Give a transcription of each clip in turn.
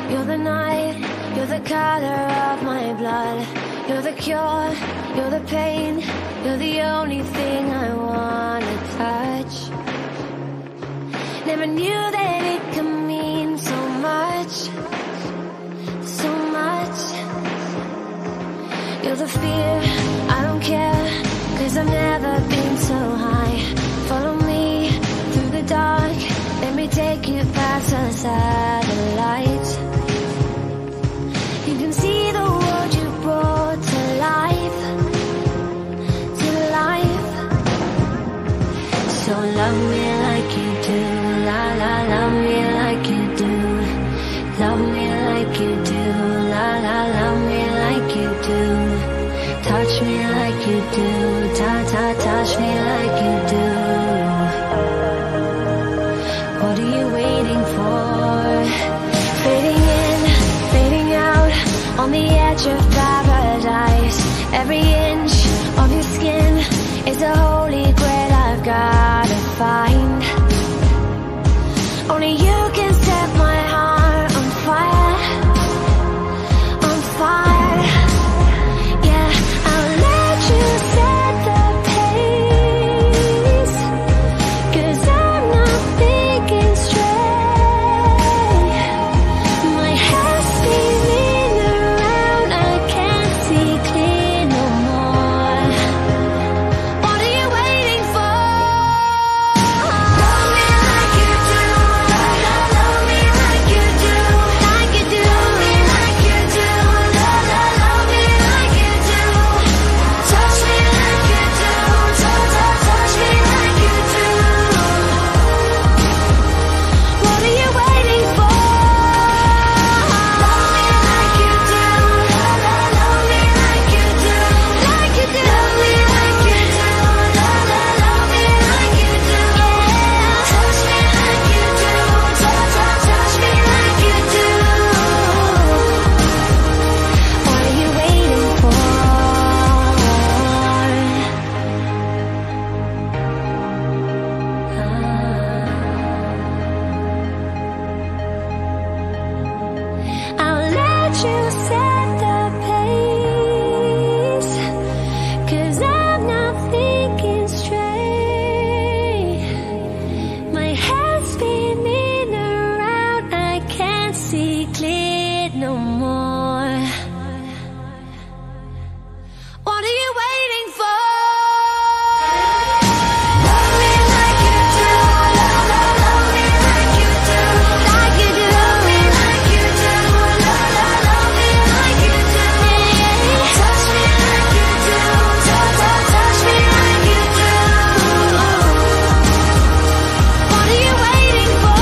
You're the night, you're the color of my blood. You're the cure, you're the pain. You're the only thing I wanna touch. Never knew that it could mean so much, so much. You're the fear, I don't care, 'cause I've never been so high. Follow me through the dark, let me take you past the satellites. You can see the world you brought to life, to life. So love me like you do, la la, love me like you do. Love me like you do, la la, love me like you do. Touch me like you do, ta ta, touch me like you do. What are you waiting for? Fading in, fading out, on the edge of paradise. Every inch of your skin is a holy grail I've gotta find. Only you can set my heart on fire, on fire. Yeah, I'll let you set the pace, 'cause I'm not thinking straight. My head's spinning around, I can't see clear no more. What are you waiting for? Love me like you do, love me like you do, like you do. Love me like you do, love me like you do. Touch me like you do, touch me like you do. What are you waiting for? Love me like you do, love me like you do, like you do. Love me like you do, love me like you do. Touch me like you do, touch me like you do. What are you waiting for? I'll let you set the pace, 'cause I'm not thinking straight. My head's spinning around, I can't see clear no more. What are you waiting for? Love me like you do, love me like you do, like you do. Love me like you do, love me like you do. Touch me like you do, touch me like you do. What are you waiting for?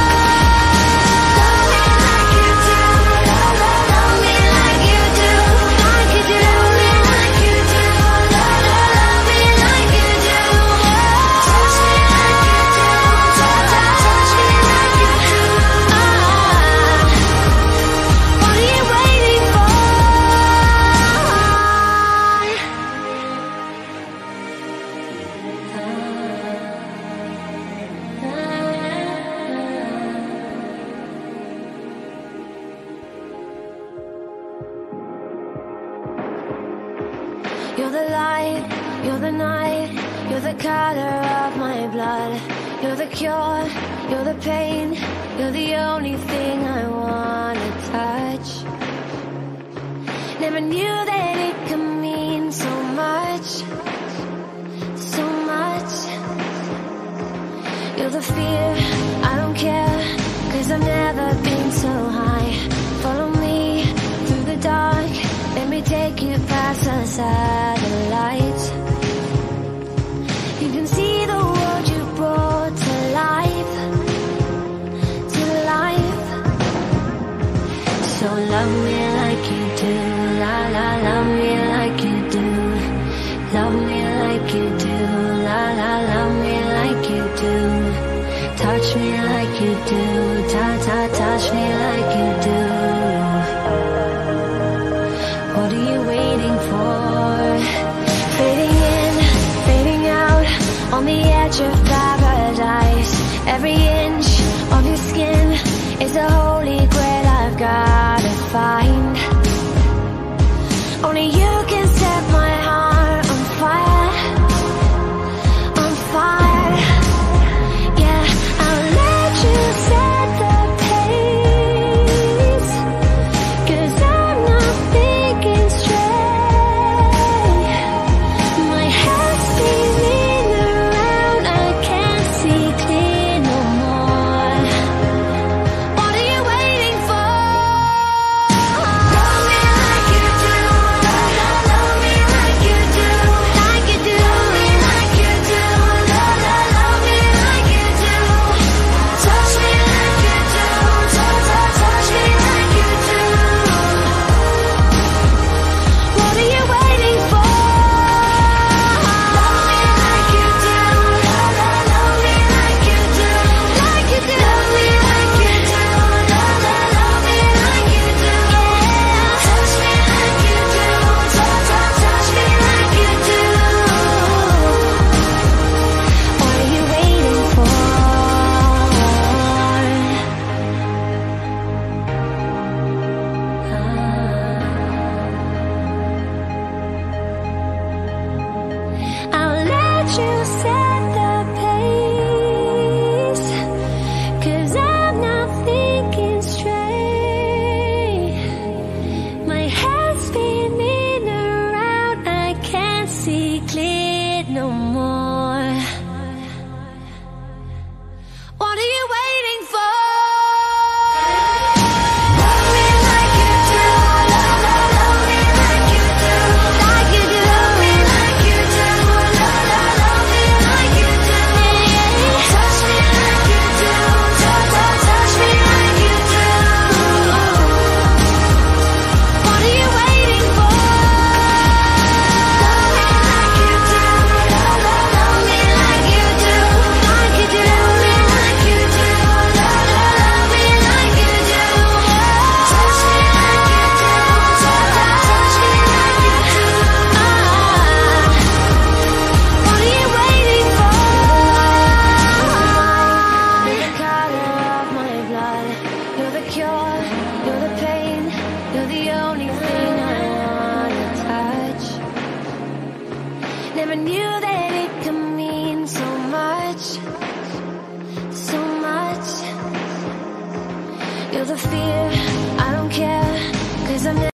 Love me like you do, love me like you do, like you do. Love me like you do, love me like you do. Touch me like you do, touch me like you do. What are you waiting for? You're the light, you're the night, you're the color of my blood. You're the cure, you're the pain. You're the only thing I wanna touch. Never knew that it could mean so much, so much. You're the fear, I don't care, 'cause I've never been so high. Follow me through the dark, let me take you past the satellites. You can see the world you brought to life, to life. So love me like you do, la la, love me like you do. Love me like you do, la la, love me like you do. Touch me like you do, ta ta, touch me like you do. What are you waiting for? Fading in, fading out, on the edge of paradise. Every inch of your skin is a holy grail I've got. find. Only you can set my heart on fire, on fire. Yeah, I'll let you set the pace, 'cause I'm not thinking straight. My head's spinning around, I can't see clear no more. What are you waiting for? Love me like you do, love me like you do, like you do. Love me like you do, love me like you do. Touch me like you do, touch me like you do. What are you waiting for? Love me like you do, love me like you do, like you do. Love me like you do, love me like you do. Touch me like you do, touch me like you do. What are you waiting for? I'll let you set the pace, 'cause I'm not thinking straight. My head's spinning around, I can't see clear no more. What are you waiting for? Love me like you do, love me like you do, like you do. Love me like you do, love me like you do. Touch me like you do, touch me like you do. What are you waiting for? Love me like you do, love me like you do, like you do. Love me like you do, love me like you do. Touch me like you do, touch me like you do. What are you waiting for? You're the color of my blood. You're the cure, you're the pain. You're the only thing I wanna touch. Never knew that it could mean so much, so much. You're the fear, I don't care, 'cause I'm